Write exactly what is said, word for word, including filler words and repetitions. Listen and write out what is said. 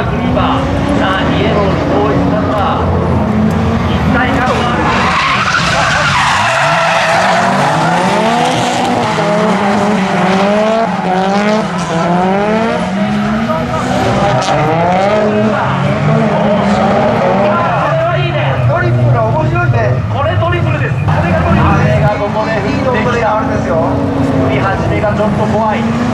クリーバー、さあイエローに統一された一体感のあるこれがトリプルです。これがここで降ってきた。降り始めがちょっと怖い。